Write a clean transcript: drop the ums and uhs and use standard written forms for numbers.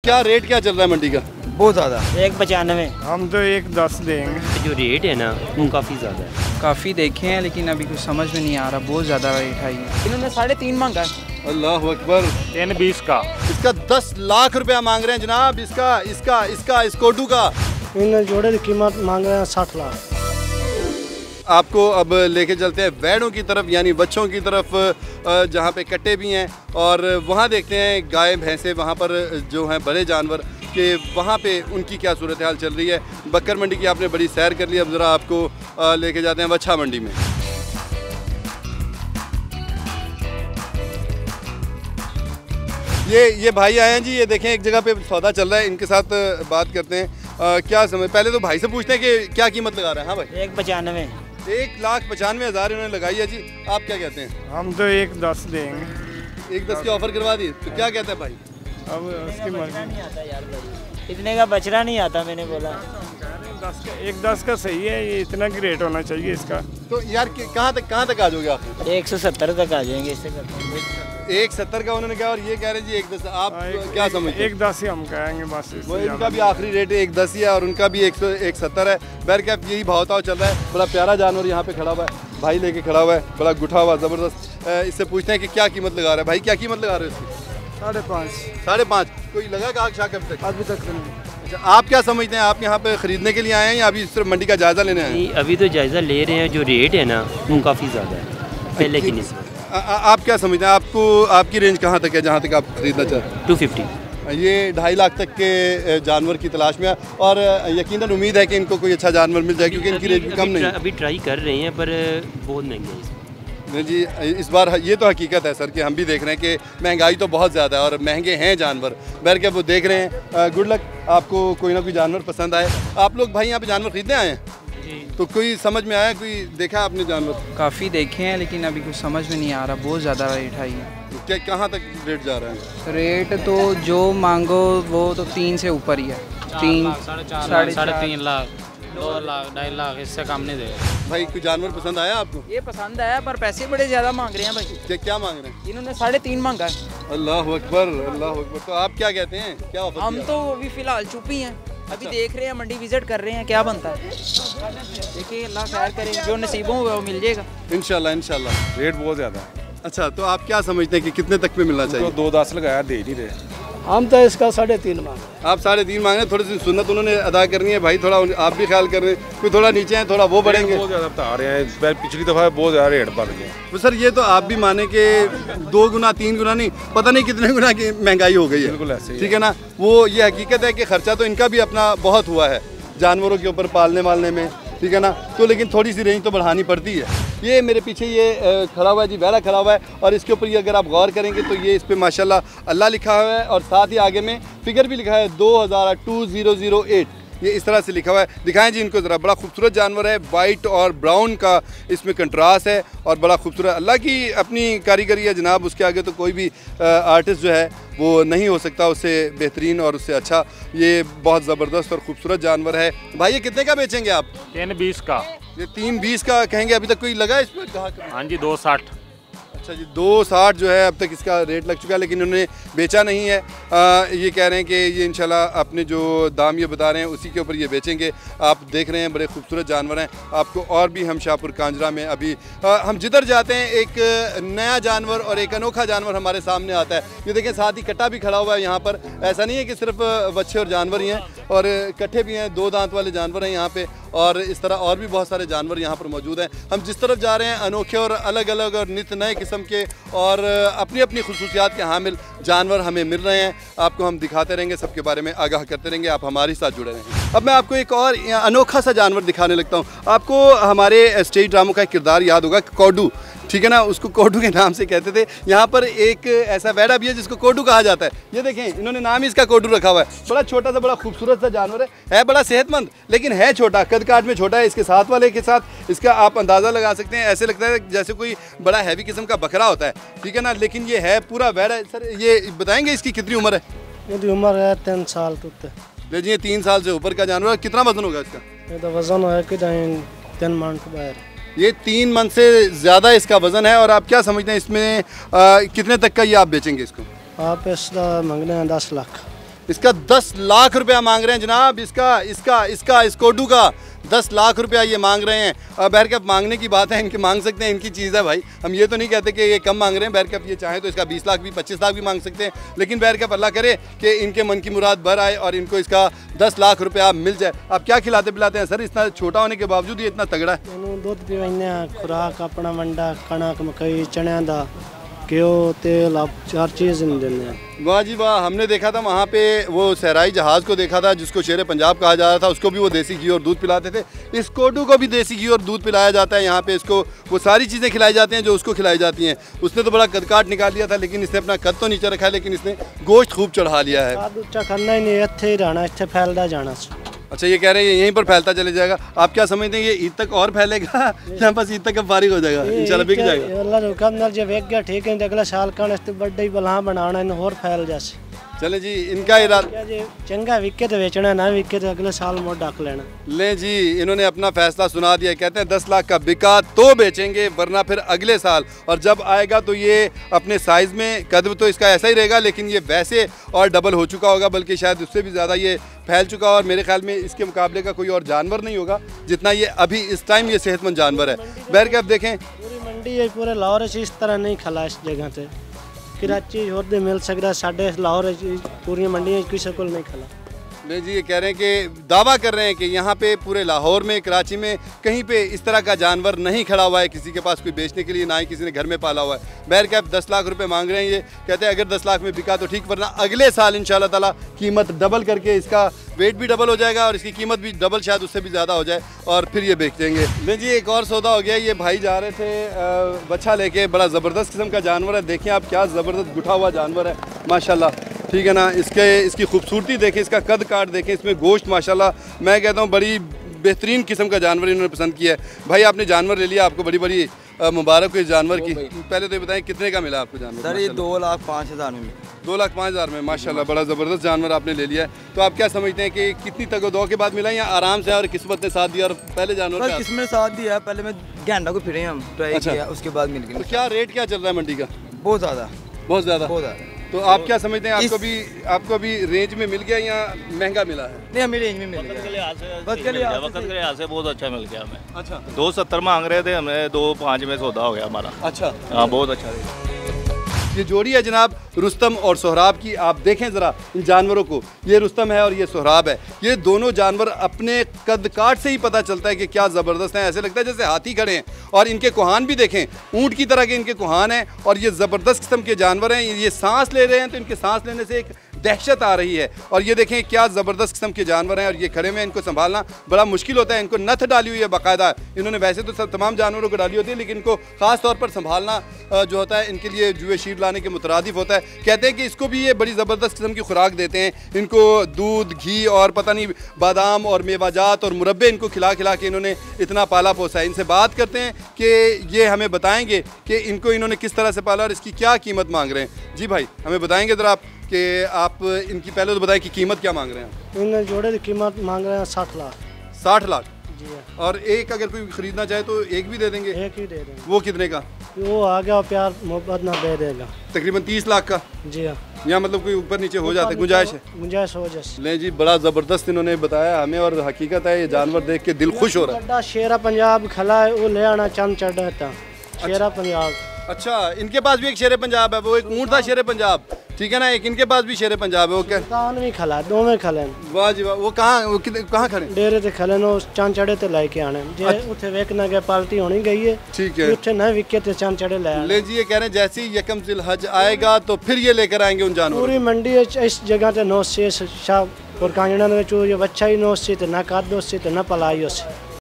क्या रेट क्या चल रहा है मंडी का? बहुत ज़्यादा। 1.95। हम तो 1.10 देंगे। जो रेट है ना वो काफ़ी ज़्यादा है। काफ़ी देखे हैं लेकिन अभी कुछ समझ में नहीं आ रहा, बहुत ज़्यादा रेट है। इन्होंने 3.5 मांगा है। अल्लाह अकबर। 3.20 का इसका 10 लाख रुपया मांग रहे हैं जनाब। इसका स्कोटू का इन जोड़े की कीमत मांग रहे हैं 60 लाख। आपको अब लेके चलते हैं वैड़ों की तरफ, यानी बच्चों की तरफ, जहाँ पे कट्टे भी हैं और वहाँ देखते हैं गाय भैंसे, वहाँ पर जो हैं बड़े जानवर कि वहाँ पे उनकी क्या सूरत हाल चल रही है। बक्कर मंडी की आपने बड़ी सैर कर ली, अब ज़रा आपको लेके जाते हैं वच्छा मंडी में। ये भाई आए हैं जी, ये देखें एक जगह पे सौदा चल रहा है, इनके साथ बात करते हैं। क्या समझ, पहले तो भाई से पूछते हैं कि क्या कीमत लगा रहे हैं। हाँ भाई, 1.95। 1,95,000 इन्होंने लगाई है जी। आप क्या कहते हैं? हम तो 1.10 देंगे। 1.10 की ऑफर करवा दी, तो क्या कहते हैं भाई? अब उसकी मर्जी। नहीं आता यार भाई, इतने का बचरा नहीं आता। मैंने बोला 1.10 का सही है, ये इतना की रेट होना चाहिए इसका। तो यार कहाँ तक आ जाओगे आप? 170 तक आ जाएंगे इससे करते। 170 का उन्होंने कहा और ये कह रहे हैं जी 1.10। आप क्या समझते हैं? 1.10 ही हम कहेंगे बस। वो इनका भी आखिरी रेट 1.10 ही है और उनका भी 170 है। बैर कैप यही भाव ताव चल रहा है। बड़ा प्यारा जानवर यहाँ पे खड़ा हुआ है, भाई लेके खड़ा हुआ है, बड़ा गुठा हुआ ज़बरदस्त। इससे पूछते हैं कि क्या कीमत लगा रहा है भाई, क्या कीमत लगा रहे हो इसकी? 5.5। 5.5। कोई लगा का शाक अभी तक? अभी तक नहीं। अच्छा, आप क्या समझते हैं? आप यहाँ पे खरीदने के लिए आए हैं या अभी सिर्फ मंडी का जायजा लेने आए हैं? नहीं, अभी तो जायज़ा ले रहे हैं। जो रेट है ना वो काफ़ी ज़्यादा है पहले की निस्बत। आप क्या समझते हैं? आपकी रेंज कहाँ तक है जहाँ तक आप खरीदना चाहते हैं? 250। ये 2.5 लाख तक के जानवर की तलाश में है और यकीनन उम्मीद है कि इनको कोई अच्छा जानवर मिल जाए क्योंकि इनकी रेंज भी कम नहीं है। अभी ट्राई कर रहे हैं पर बहुत महंगे हैं नहीं जी, इस बार ये तो हकीकत है सर कि हम भी देख रहे हैं कि महंगाई तो बहुत ज़्यादा है और महंगे हैं जानवर। बैर के वो देख रहे हैं। गुड लक, आपको कोई ना कोई जानवर पसंद आए। आप लोग भाई यहाँ पे जानवर खरीदने आए हैं जी? तो कोई समझ में आया, कोई देखा आपने जानवर? काफ़ी देखे हैं लेकिन अभी कुछ समझ में नहीं आ रहा, बहुत ज़्यादा रेट है। क्या कहाँ तक रेट जा रहा है? रेट तो जो मांगो वो तो 3 से ऊपर ही है। 3, 3.5 लाख, 2 लाख, 2.5 लाख, इससे कम नहीं देगा। भाई कोई जानवर पसंद आया आपको? ये पसंद आया पर पैसे बड़े ज़्यादा मांग रहे हैं भाई। क्या मांग रहे हैं? इन्होंने 3.5 मांगा है। अल्लाह अकबर, अल्लाह अकबर। तो आप क्या कहते हैं, क्या ऑफर? हम तो अभी फ़िलहाल चुप ही हैं, अभी देख रहे हैं, मंडी विजिट कर रहे हैं, क्या बनता है। देखिए अल्लाह खैर करे, जो नसीबों में वो मिल जाएगा इंशाल्लाह इंशाल्लाह। रेट बहुत ज़्यादा है। अच्छा, तो आप क्या समझते हैं कि कितने तक में मिलना चाहिए? 2.10 लगाया, दे नहीं रहे। हम तो इसका 3.5 मांग। आप 3.5 मांग रहे हैं। थोड़ी सी सुन्नत उन्होंने अदा करनी है भाई, थोड़ा आप भी ख्याल कर रहे हैं। कोई थोड़ा नीचे है, थोड़ा वो बढ़ेंगे। बहुत ज़्यादा बता रहे हैं, पिछली दफ़ा बहुत ज़्यादा रेट बढ़ गया। तो सर ये तो आप भी माने कि 2 गुना 3 गुना नहीं, पता नहीं कितने गुना की महंगाई हो गई है। बिल्कुल ऐसे, ठीक है ना। वो ये हकीकत है कि खर्चा तो इनका भी अपना बहुत हुआ है जानवरों के ऊपर पालने वालने में, ठीक है ना। तो लेकिन थोड़ी सी रेंज तो बढ़ानी पड़ती है। ये मेरे पीछे ये खड़ा हुआ है जी, वैड़ा खड़ा हुआ है और इसके ऊपर ये अगर आप गौर करेंगे तो ये इस पर माशाल्लाह अल्लाह लिखा हुआ है और साथ ही आगे में फिगर भी लिखा है 2008। ये इस तरह से लिखा हुआ है। दिखाएं जी इनको ज़रा। बड़ा खूबसूरत जानवर है, वाइट और ब्राउन का इसमें कंट्रास्ट है और बड़ा खूबसूरत। अल्लाह की अपनी कारीगरी है जनाब, उसके आगे तो कोई भी आर्टिस्ट जो है वो नहीं हो सकता उससे बेहतरीन और उससे अच्छा। ये बहुत ज़बरदस्त और ख़ूबसूरत जानवर है। भाई ये कितने का बेचेंगे आप? 3.20 का। ये 3.20 का कहेंगे? अभी तक कोई लगा इस पर? कहा? हाँ जी, 2.60। अच्छा जी, 2.60 जो है अब तक इसका रेट लग चुका है लेकिन उन्होंने बेचा नहीं है। ये कह रहे हैं कि ये इंशाल्लाह अपने जो दाम ये बता रहे हैं उसी के ऊपर ये बेचेंगे। आप देख रहे हैं बड़े खूबसूरत जानवर हैं। आपको और भी हम शाहपुर कांजरा में अभी हम जिधर जाते हैं एक नया जानवर और एक अनोखा जानवर हमारे सामने आता है। ये देखें साथ ही कट्टा भी खड़ा हुआ है यहाँ पर। ऐसा नहीं है कि सिर्फ बच्चे और जानवर ही हैं और कट्ठे भी हैं, 2 दांत वाले जानवर हैं यहाँ पे और इस तरह और भी बहुत सारे जानवर यहाँ पर मौजूद हैं। हम जिस तरफ जा रहे हैं अनोखे और अलग अलग और नित नए किस्म के और अपनी अपनी खुसूसियात के हामिल जानवर हमें मिल रहे हैं। आपको हम दिखाते रहेंगे, सबके बारे में आगाह करते रहेंगे। आप हमारे साथ जुड़े रहेंगे। अब मैं आपको एक और अनोखा सा जानवर दिखाने लगता हूँ। आपको हमारे स्टेज ड्रामों का एक किरदार याद होगा, कोडू, ठीक है ना। उसको कोडू के नाम से कहते थे। यहाँ पर एक ऐसा वैड़ा भी है जिसको कोडू कहा जाता है। ये देखें इन्होंने नाम ही इसका कोडू रखा हुआ है। बड़ा छोटा सा बड़ा खूबसूरत सा जानवर है बड़ा सेहतमंद लेकिन है छोटा, कद काट में छोटा है। इसके साथ वाले के साथ इसका आप अंदाज़ा लगा सकते हैं, ऐसे लगता है जैसे कोई बड़ा हैवी किस्म का बकरा होता है, ठीक है ना। लेकिन ये है पूरा वैड़ा है। सर ये बताएंगे इसकी कितनी उम्र है? ये उम्र है 3 साल तक। जी 3 साल से ऊपर का जानवर। कितना वजन होगा इसका? ये तो वजन है कि 3 मन के बाहर। ये 3 मन से ज़्यादा इसका वजन है। और आप क्या समझते हैं इसमें कितने तक का ये आप बेचेंगे इसको? आप इसका मांगने हैं 10 लाख। इसका 10 लाख रुपया मांग रहे हैं जनाब। इसका स्कोडू का 10 लाख रुपया ये मांग रहे हैं। बहरकैफ मांगने की बात है, इनके मांग सकते हैं, इनकी चीज़ है भाई। हम ये तो नहीं कहते कि ये कम मांग रहे हैं। बहरकैफ ये चाहें तो इसका 20 लाख भी 25 लाख भी मांग सकते हैं, लेकिन बहरकैफ अल्लाह करे कि इनके मन की मुराद भर आए और इनको इसका 10 लाख रुपया मिल जाए। आप क्या खिलाते पिलाते हैं सर? इतना छोटा होने के बावजूद ये इतना तगड़ा है। दूध पिवाने, खुराक अपना मंडा, कणक मकई चने का घ्यो तेल, आप हर चीज़ देने। वाह जी वाह। हमने देखा था वहाँ पे वो सहराई जहाज़ को देखा था जिसको शेर पंजाब कहा जा रहा था, उसको भी वो देसी घी और दूध पिलाते थे। इस कोडू को भी देसी घी और दूध पिलाया जाता है यहाँ पे। इसको वो सारी चीज़ें खिलाई जाती हैं जो उसको खिलाई जाती हैं। उसने तो बड़ा कद काट निकाल लिया था, लेकिन इसने अपना कद तो नीचे रखा है, लेकिन इसने गोश्त खूब चढ़ा लिया है। ऊँचा करना ही नहीं, इतने ही रहना, इतने फैलता जाना। अच्छा, ये कह रहे हैं यहीं पर फैलता चले जाएगा। आप क्या समझते हैं, ये ईद तक और फैलेगा या बस ईद तक अब फारिग हो जाएगा? इंशाल्लाह बिक जाएगा। अल्लाह ने हुक्म नाल जे वेक गया ठीक है, अगला साल का बड़ा ही बला बनाना इन और फैल जाए। चले जी, इनका इरादा चंगा विके तो बेचना, ना विके तो अगले साल मोड़ डाक लेना। ले जी, इन्होंने अपना फैसला सुना दिया। कहते हैं 10 लाख का बिका तो बेचेंगे, वरना फिर अगले साल। और जब आएगा तो ये अपने साइज़ में, कद तो इसका ऐसा ही रहेगा, लेकिन ये वैसे और डबल हो चुका होगा, बल्कि शायद उससे भी ज़्यादा ये फैल चुका। और मेरे ख्याल में इसके मुकाबले का कोई और जानवर नहीं होगा जितना ये अभी इस टाइम ये सेहतमंद जानवर है। बहरकैफ देखें, पूरी मंडी है, पूरे लाहौर इस तरह नहीं खला इस जगह से। कराची होर दे मिल सकता, साढ़े लाहौर पूरी मंडी किसी को नहीं खला। नहीं जी, ये कह रहे हैं कि दावा कर रहे हैं कि यहाँ पे पूरे लाहौर में, कराची में कहीं पे इस तरह का जानवर नहीं खड़ा हुआ है किसी के पास कोई बेचने के लिए, ना ही किसी ने घर में पाला हुआ है। बहरकैफ 10 लाख रुपए मांग रहे हैं ये। कहते हैं अगर 10 लाख में बिका तो ठीक, वरना अगले साल इंशाल्लाह ताला कीमत डबल करके, इसका वेट भी डबल हो जाएगा और इसकी कीमत भी डबल, शायद उससे भी ज़्यादा हो जाए, और फिर ये बेच देंगे। नहीं जी, एक और सौदा हो गया। ये भाई जा रहे थे बच्चा लेके, बड़ा ज़बरदस्त किस्म का जानवर है। देखें आप, क्या ज़बरदस्त गुठा हुआ जानवर है माशाल्लाह, ठीक है ना। इसकी खूबसूरती देखें, इसका कद काट देखें, इसमें गोश्त माशाल्लाह। मैं कहता हूँ बड़ी बेहतरीन किस्म का जानवर इन्होंने पसंद किया है। भाई आपने जानवर ले लिया, आपको बड़ी बड़ी मुबारक हो इस जानवर की। पहले तो ये बताएं कितने का मिला आपको जानवर? सर ये 2,05,000 में। 2,05,000 में माशाल्लाह, बड़ा ज़बरदस्त जानवर आपने ले लिया है। तो आप क्या समझते हैं कि कितनी तगदो के बाद मिला या आराम से और किस्मत ने साथ दिया? और पहले जानवर किस्मत ने साथ दिया, पहले मैं घंटा को फिरे हम ट्राई किया, उसके बाद मिल गया। तो क्या रेट क्या चल रहा है मंडी का? बहुत ज़्यादा, बहुत ज़्यादा, बहुत ज़्यादा। तो आप क्या समझते हैं, आपको अभी रेंज में मिल गया या महंगा मिला है? नहीं, हमें रेंज में मिल गया। वक्त के लिहाज से बहुत अच्छा मिल गया हमें। अच्छा, 2,70 मांग रहे थे, हमें 2,05 में सौदा हो गया हमारा। अच्छा, हाँ, बहुत अच्छा रेट। ये जोड़ी है जनाब रुस्तम और सोहराब की। आप देखें ज़रा इन जानवरों को, ये रुस्तम है और ये सोहराब है। ये दोनों जानवर अपने कद काट से ही पता चलता है कि क्या ज़बरदस्त हैं। ऐसे लगता है जैसे हाथी खड़े हैं। और इनके कोहान भी देखें, ऊँट की तरह के इनके कोहान हैं, और ये ज़बरदस्त किस्म के जानवर हैं। ये सांस ले रहे हैं तो इनके सांस लेने से एक दहशत आ रही है। और ये देखें क्या ज़बरदस्त किस्म के जानवर हैं, और ये खड़े में इनको संभालना बड़ा मुश्किल होता है। इनको नथ डाली हुई है बाकायदा। इन्होंने वैसे तो सब तमाम जानवरों को डाली होती है, लेकिन इनको ख़ास तौर पर संभालना जो होता है इनके लिए जुए शीर लाने के मुतरादिफ होता है। कहते हैं कि इसको भी ये बड़ी ज़बरदस्त किस्म की खुराक देते हैं। इनको दूध, घी और पता नहीं बादाम और मेवाजात और मुरब्बे इनको खिला खिला के इन्होंने इतना पाला पोसा है। इनसे बात करते हैं कि ये हमें बताएंगे कि इनको इन्होंने किस तरह से पाला और इसकी क्या कीमत मांग रहे हैं। जी भाई, हमें बताएंगे ज़रा आप कि आप इनकी पहले तो बताएं कि कीमत क्या मांग रहे हैं? इन जोड़े की कीमत मांग रहे हैं 60 लाख। 60 लाख जी। और एक अगर कोई खरीदना चाहे तो एक भी दे देंगे? एक ही दे देंगे। वो कितने का? वो आ गया प्यार मोहब्बत ना दे देगा। तकरीबन 30 लाख का। जी हाँ। या मतलब कोई ऊपर नीचे हो जाता है, गुंजाइश है? गुंजाइश हो जाए। ले जी, बड़ा ज़बरदस्त इन्होंने बताया हमें, और हकीकत है ये जानवर देख के दिल खुश हो रहा है। शेरा पंजाब खला है, वो ले आना चंद चढ़ा था। शेरा पंजाब। अच्छा, इनके पास भी एक शेर पंजाब है। वो एक ऊँट था शेर पंजाब, ठीक है ना। एक इनके पास भी शेर पंजाब है। वो क्या भी खला, दो में खले। वाह जी वाह। वो कहाँ खड़े? डेरे ते खले नो चंद चढ़े ते लेके आने। जे उठे वेखना गया पार्टी होनी गई है, ठीक है। उठे न विके ते चंद चढ़े ले आने। ले जी, ये कह रहे हैं जैसे ही यकम ज़िल हज आएगा तो फिर ये लेकर आएंगे उन जानवरों। पूरी मंडी इस जगह ते नौ से शाह और कांजणा ने जो ये बच्चा ही नौ से ना कादो से ना पलाई से।